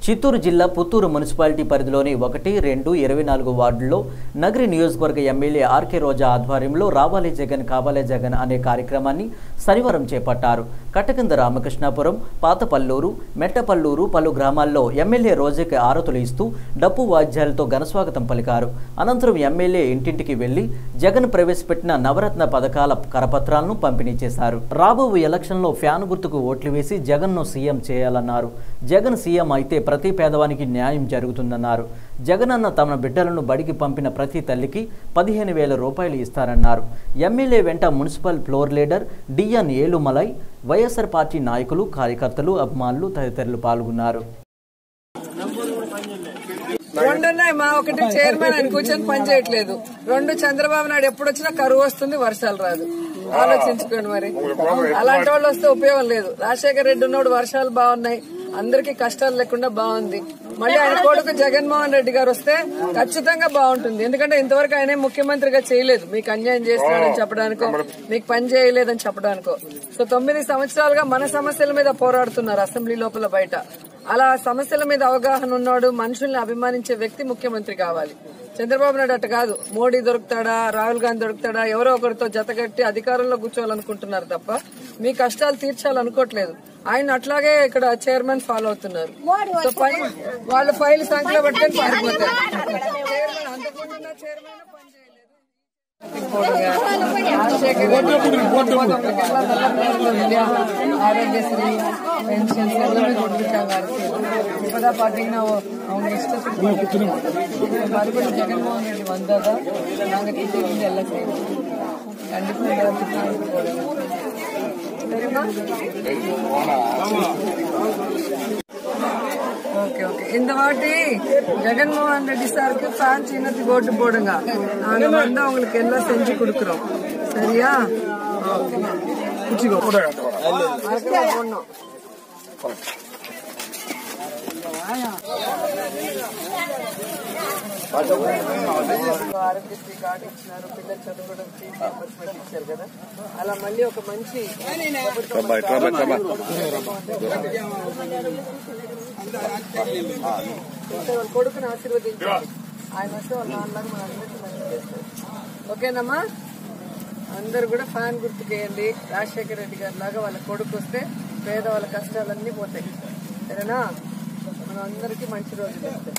చిత్తూరు జిల్లా పుత్తూరు మున్సిపాలిటీ పరిధిలోని 1, 2, 24 వార్డుల్లో నగరి నియోజకవర్గ ఎమ్మెల్యే ఆర్కే రోజా ఆధ్వర్యంలో రావాలి జగన్ కావాలే జగన్ అనే కార్యక్రమాన్ని శనివారం చేపట్టారు. కటకంద రామకృష్ణాపురం, పాతపల్లూరు, మెట్టపల్లూరు పలు గ్రామాల్లో ఎమ్మెల్యే రోజాకి ఆరతులు ఇస్తూ డప్పు వాద్యాలతో ఘనస్వాగతం పలికారు. అనంతరం ఎమ్మెల్యే ఇంటింటికి వెళ్లి జగన్ ప్రవేశపెట్టిన నవరత్న పథకాల కరపత్రాలను పంపిణీ చేశారు. రాబోయే ఎలక్షన్లో ఫ్యాన్ గుర్తుకు ఓట్లు వేసి జగన్ను సీఎం చేయాలన్నారు. జగన్ సీఎం అయితే ప్రతి పేదవానికి న్యాయం జరుగుతుందన్నారు. జగనన్న తమ బిడ్డలను బడికి పంపిన ప్రతి తల్లికి 15,000 రూపాయలు ఇస్తారన్నారు. ఎమ్మెల్యే వెంట municipal floor leader DN Elumalai, YSR party నాయకులు, కార్యకర్తలు, అభిమానులు తదితరులు పాల్గొన్నారు. రెండున్నాయి మా ఒకటి చైర్మన్ అని కూర్చొని పని చేయట్లేదు. 2 చంద్రబాబు నాయుడు ఎప్పుడు వచ్చినా కరువు వస్తుంది, వర్షాలు రాదు. ఆలోచించుకోండి మరి. అలాంటి వాళ్ళు వస్తే ఉపయోగం లేదు. రాజశేఖర రెడ్డి ఉన్నోడు వర్షాలు బాగున్నాయి, అందరికీ కష్టాలు లేకుండా బాగుంది. మళ్ళీ ఆయన కొడుకు జగన్మోహన్ రెడ్డి గారు వస్తే ఖచ్చితంగా బాగుంటుంది. ఎందుకంటే ఇంతవరకు ఆయన ముఖ్యమంత్రిగా చేయలేదు. మీకు అన్యాయం చేస్తున్నాడని చెప్పడానికో, మీకు పని చేయలేదని చెప్పడానికో. సో 9 సంవత్సరాలుగా మన సమస్యల మీద పోరాడుతున్నారు అసెంబ్లీ లోపల బయట. అలా సమస్యల మీద అవగాహన ఉన్నాడు, మనుషుల్ని అభిమానించే వ్యక్తి ముఖ్యమంత్రి కావాలి. చంద్రబాబు నాయుడు అట్ట కాదు. మోడీ దొరుకుతాడా, రాహుల్ గాంధీ దొరుకుతాడా, ఎవరో ఒకరితో జతగట్టి అధికారంలో కూర్చోవాలనుకుంటున్నారు తప్ప మీ కష్టాలు తీర్చాలనుకోవట్లేదు. ఆయన అట్లాగే ఇక్కడ చైర్మన్ ఫాలో అవుతున్నారు. సో వాళ్ళ ఫైల్ సంఖ్యలో పట్టుకొని పారిపోతారు. ஆரோக்கியஸ்ரீ பென்ஷன்ஸ் எல்லாமே கொடுத்துருக்காங்க அரசு. இப்பதான் பாத்தீங்கன்னா அவங்க இஷ்டத்துக்கு மறுபடியும் ஜெகன்மோகன் ரெட்டி வந்தாதான் நாங்க திட்டம் எல்லாம் செய்வோம். கண்டிப்பா திட்டம் போடுவோம். தெரியுமா? Okay okay. இந்த வாட்டி ஜெகன்மோகன் ரெட்டி சாருக்கு ஃபேன் சின்னத்துக்கு ஓட்டு போடுங்க. நாங்க வந்து அவங்களுக்கு எல்லாம் செஞ்சு கொடுக்குறோம். சரியா? ఆరోగ్యశ్రీ కార్డు ఇచ్చినారు, పిల్లలు చదువుకోవడం ఫీజు రియంబర్స్మెంట్ ఇచ్చారు కదా. అలా మళ్ళీ ఒక మంచి కొడుకుని ఆశీర్వదించారు. ఆయన వస్తే వాళ్ళ నాన్నలాగా మన అందరికీ మంచి చేస్తారు. ఓకేనమ్మా? అందరు కూడా ఫ్యాన్ గుర్తుకేయండి. రాజశేఖర రెడ్డి గారి లాగా వాళ్ళ కొడుకు వస్తే పేదవాళ్ళ కష్టాలన్నీ పోతాయి. సరేనా? మనం అందరికి మంచి రోజులు వస్తాయి.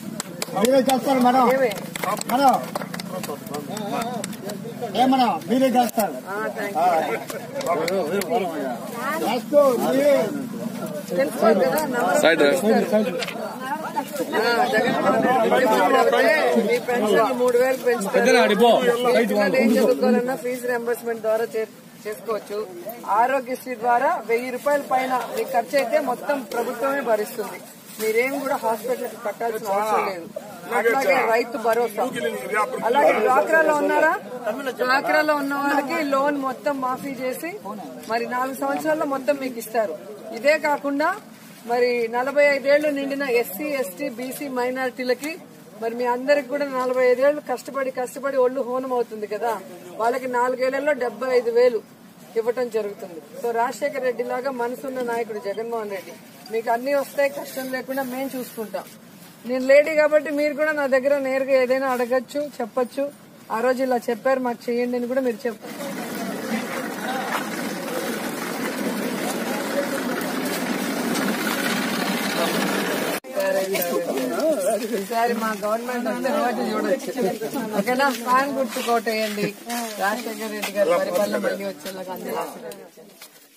తెలుసుకోవాలి కదా. మీ పెన్షన్ 3,000 పెంచుతారు. ఏం చదువుకోవాలన్నా ఫీజు రియంబర్స్మెంట్ ద్వారా చేసుకోవచ్చు. ఆరోగ్యశ్రీ ద్వారా 1,000 రూపాయల పైన మీకు ఖర్చు అయితే మొత్తం ప్రభుత్వమే భరిస్తుంది. మీరేం కూడా హాస్పిటల్ కట్టాల్సిన అవసరం లేదు. అట్లాగే రైతు భరోసా. అలాగే డ్వాక్రాలో ఉన్నారా? డ్వాక్రాలో ఉన్న వాళ్ళకి లోన్ మొత్తం మాఫీ చేసి మరి 4 సంవత్సరాల్లో మొత్తం మీకు ఇస్తారు. ఇదే కాకుండా మరి 45 ఏళ్లు నిండిన ఎస్సీ, ఎస్టీ, బీసీ మైనారిటీలకి మరి మీ అందరికి కూడా 45 ఏళ్లు కష్టపడి ఒళ్ళు హోనం అవుతుంది కదా, వాళ్ళకి 4 ఏళ్లలో 75,000 ఇవ్వటం జరుగుతుంది. సో రాజశేఖర రెడ్డి లాగా మనసున్న నాయకుడు జగన్మోహన్ రెడ్డి. మీకు అన్ని వస్తాయి, కష్టం లేకుండా మేము చూసుకుంటాం. నేను లేడీ కాబట్టి మీరు కూడా నా దగ్గర నేరుగా ఏదైనా అడగచ్చు, చెప్పచ్చు. ఆ రోజు ఇలా చెప్పారు మాకు చేయండి అని కూడా మీరు చెప్పారు. ఈసారి మా గవర్నమెంట్ వస్తే రోజు చూడొచ్చు. ఓకేనా? ఫ్యాన్ గుర్తుకోటేయండి. రాజశేఖర రెడ్డి గారి పరిపాలన మళ్ళీ వచ్చేలాగా అందరూ ఆశీర్వదించండి.